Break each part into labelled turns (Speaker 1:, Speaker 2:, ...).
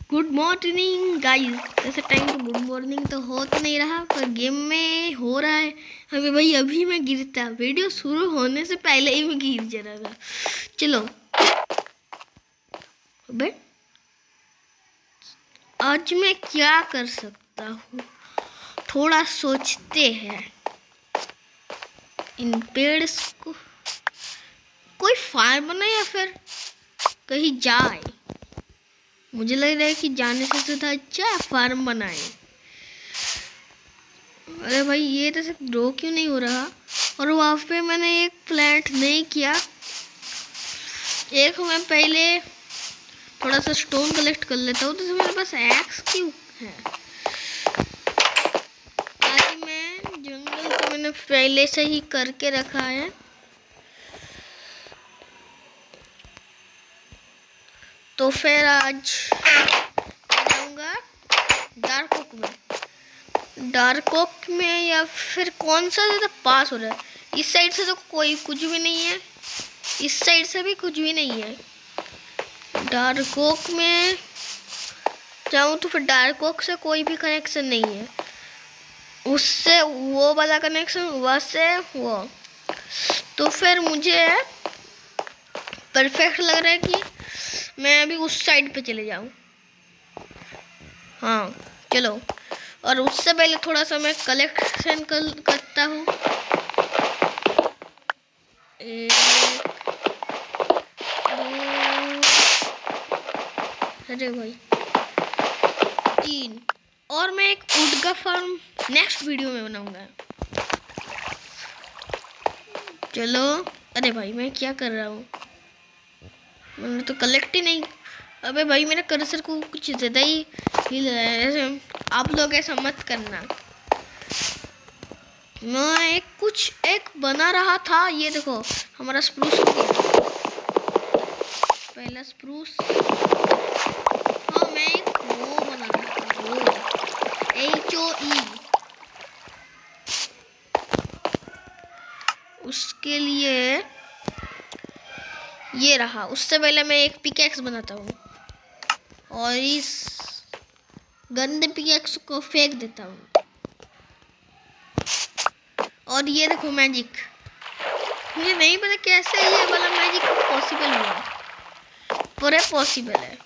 Speaker 1: Good morning guys. ऐसे time तो good morning तो हो तो नहीं रहा, पर गेम में हो रहा है। अभी भाई अभी मैं गिरता, वीडियो शुरू होने से पहले ही मैं गिर जा रहा था। चलो अबे आज मैं क्या कर सकता हूँ, थोड़ा सोचते हैं। इन पेड़ को कोई फार्म बना या फिर कहीं जाए। मुझे लग रहा है कि जाने से ज़्यादा अच्छा फार्म बनाए। अरे भाई ये तो सिर्फ ग्रो क्यों नहीं हो रहा। और वहाँ पे मैंने एक प्लांट नहीं किया। एक मैं पहले थोड़ा सा स्टोन कलेक्ट कर लेता हूँ, तो मेरे पास एक्स क्यों है। आज मैं जंगल को मैंने पहले से ही करके रखा है। तो फिर आज जाऊँगा डार्क ओक में या फिर कौन सा ज़्यादा पास हो रहा है। इस साइड से तो कोई कुछ भी नहीं है, इस साइड से भी कुछ भी नहीं है। डार्क ओक में जाऊँ तो फिर डार्क ओक से कोई भी कनेक्शन नहीं है, उससे वो वाला कनेक्शन वहाँ से वो। तो फिर मुझे परफेक्ट लग रहा है कि मैं अभी उस साइड पे चले जाऊँ। हाँ चलो, और उससे पहले थोड़ा सा मैं कलेक्शन करता हूँ। अरे भाई 3, और मैं एक वुड का फार्म नेक्स्ट वीडियो में बनाऊंगा। चलो अरे भाई मैं क्या कर रहा हूँ, मैंने तो कलेक्ट ही नहीं। अबे भाई मेरे कर्सर को कुछ ज़्यादा ही हिल रहा है, ऐसे आप लोग ऐसा मत करना। मैं एक बना रहा था। ये देखो हमारा स्प्रूस हो गया, पहला स्प्रूस। हाँ मैं एक वो बना रहा था, HOE। उसके लिए ये रहा। उससे पहले मैं एक पिकेक्स बनाता हूँ और इस गंदे पिकेक्स को फेंक देता हूँ। और ये देखो मैजिक, मुझे नहीं पता कैसे ये वाला मैजिक पॉसिबल हुआ, पर ये पॉसिबल है।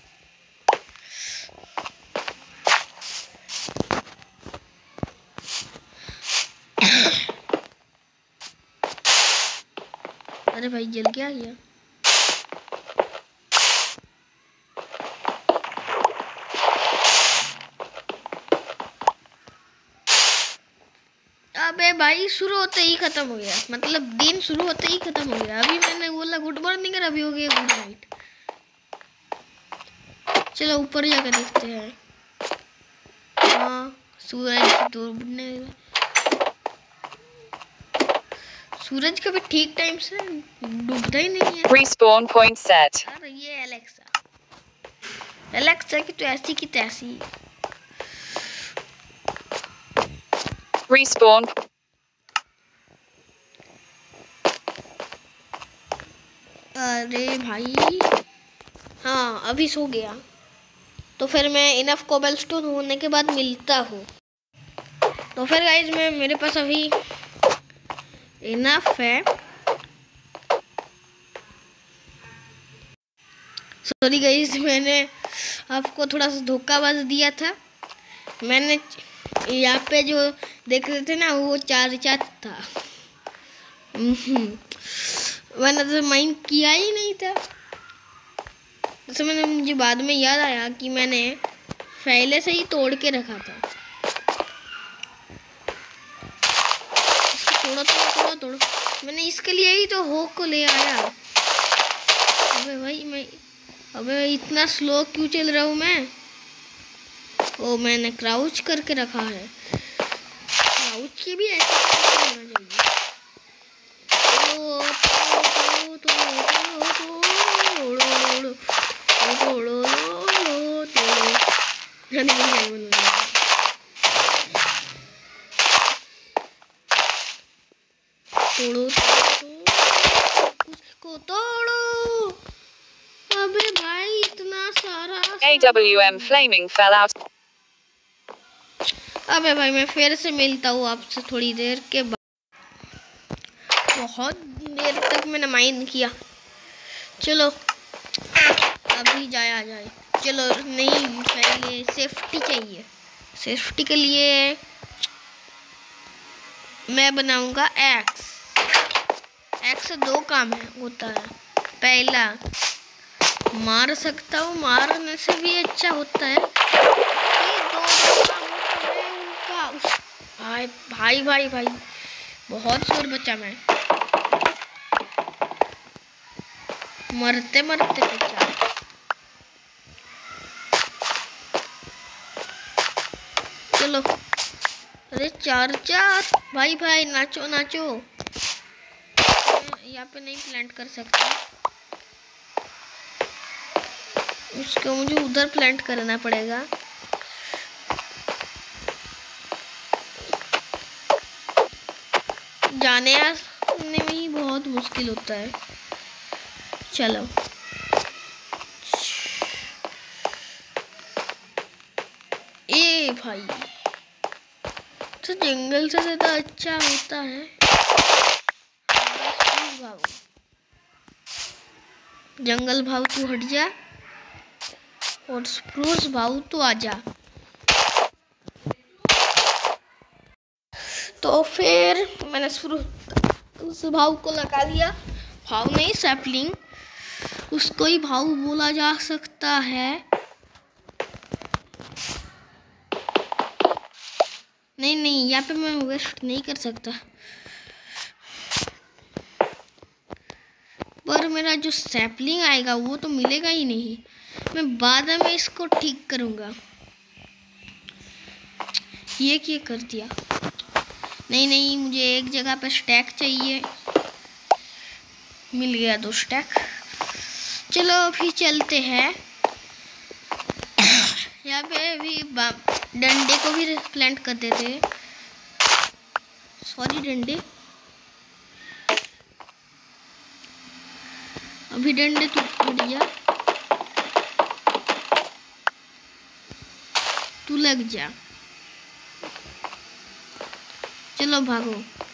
Speaker 1: अरे भाई जल क्या गया। अबे भाई शुरू होते ही खत्म हो गया, मतलब दिन शुरू होते ही खत्म हो गया। अभी मैंने बोला गुड मॉर्निंग और अभी हो गया गुड नाइट। चलो ऊपर जाकर देखते हैं। हाँ सूरज डूबने, सूरज कभी ठीक टाइम से डूबता ही नहीं है।
Speaker 2: Respawn point set.
Speaker 1: अरे ये एलेक्सा की तो ऐसी की तैसी।
Speaker 2: Respawn.
Speaker 1: अरे भाई हाँ अभी सो गया, तो फिर मैं इनफ कोबलस्टोन होने के बाद मिलता हूँ। तो फिर गाइज मेरे पास अभी इनफ है। सॉरी गाइज, मैंने आपको थोड़ा सा धोखाबाज दिया था। मैंने यहाँ पे जो देख रहे थे ना वो 4 था। मैंने तो माइंड किया ही नहीं था। जैसे मुझे बाद में याद आया कि मैंने पहले से ही तोड़ के रखा था। तोड़ो मैंने इसके लिए ही तो होक को ले आया। अबे इतना स्लो क्यों चल रहा हूँ मैं। ओ मैंने क्राउच करके रखा है, क्राउच की भी ऐसा होना चाहिए। तोड़ो, अबे भाई इतना सारा
Speaker 2: AWM Flaming fell out.
Speaker 1: अबे भाई मैं फिर से मिलता हूँ आपसे थोड़ी देर के बाद। बहुत देर तक मैंने माइंड किया। चलो अभी जाया जाए। चलो नहीं, पहले सेफ्टी चाहिए। सेफ्टी के लिए मैं बनाऊंगा एक्स। एक्स से दो काम होता है। पहला, मार सकता हूँ, मारने से भी अच्छा होता है। ये दो काम होता है उनका। भाई भाई भाई भाई बहुत जोर बचा मैं। मरते मरते बचा। चलो अरे चार भाई भाई नाचो नाचो। यहाँ पे नहीं प्लांट कर सकता, उसको मुझे उधर प्लांट करना पड़ेगा। जाने आने में ही बहुत मुश्किल होता है। चलो ए भाई, तो जंगल से ज़्यादा अच्छा होता है भाव। जंगल भाव तू हट जा और स्प्रूस भाव तू आ जा। तो फिर मैंने स्प्रूस भाव को लगा लिया। भाव नहीं, सैपलिंग, उसको ही भाव बोला जा सकता है। नहीं नहीं, यहाँ पे मैं वेस्ट नहीं कर सकता, पर मेरा जो सैपलिंग आएगा वो तो मिलेगा ही नहीं। मैं बाद में इसको ठीक करूँगा। ये क्या कर दिया? नहीं नहीं, मुझे एक जगह पे स्टैक चाहिए। मिल गया 2 स्टैक। चलो अभी चलते हैं। यहाँ पे भी डंडे को भी प्लांट कर देते हैं। सॉरी डंडे, अभी डंडे तू उड़ जा, तू लग जा। चलो भागो।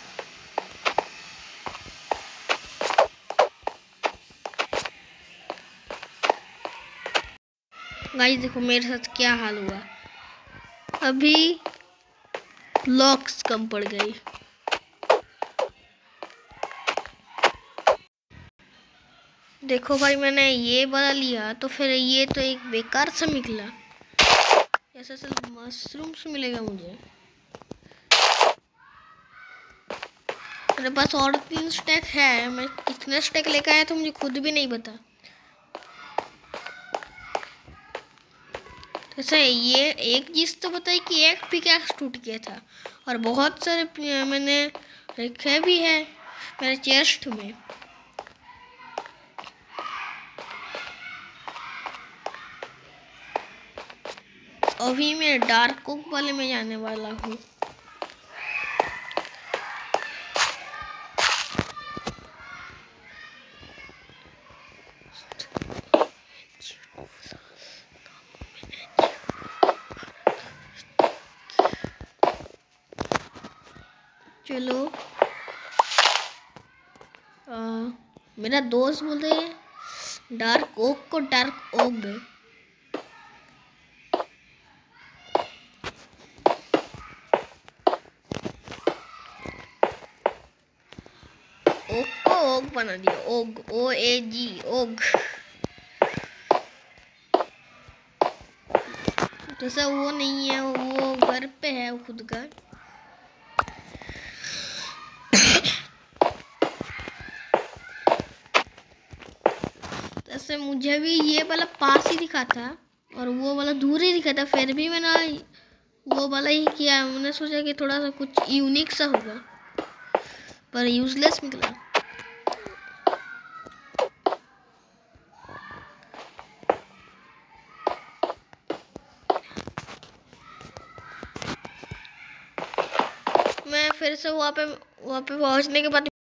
Speaker 1: गाइस देखो मेरे साथ क्या हाल हुआ। अभी ब्लॉक्स कम पड़ गई। देखो भाई, मैंने ये बना लिया तो फिर ये तो एक बेकार सा निकला। ऐसा सिर्फ मशरूम्स मिलेगा मुझे। मेरे पास और 3 स्टैक है। मैं कितने स्टैक लेकर आया तो मुझे खुद भी नहीं पता। ऐसा ये एक चीज़ तो बताई कि एक पिकैक्स टूट गया था, और बहुत सारे मैंने रखे भी है मेरे चेस्ट में। अभी मैं डार्क ओक वाले में जाने वाला हूँ। चलो मेरा दोस्त बोलते हैं डार्क ओक को डार्क ओक दे। ओक को ओक बना दिया। ओग, OAG, ओग। जैसा वो नहीं है, वो घर पे है वो खुद का। जैसे मुझे भी ये वाला पास ही दिखा था और वो वाला दूर ही दिखा था, फिर भी मैंने वो वाला ही किया। मैंने सोचा कि थोड़ा सा कुछ यूनिक सा होगा, पर यूजलेस निकला। मैं फिर से वहाँ पे पहुँचने के बाद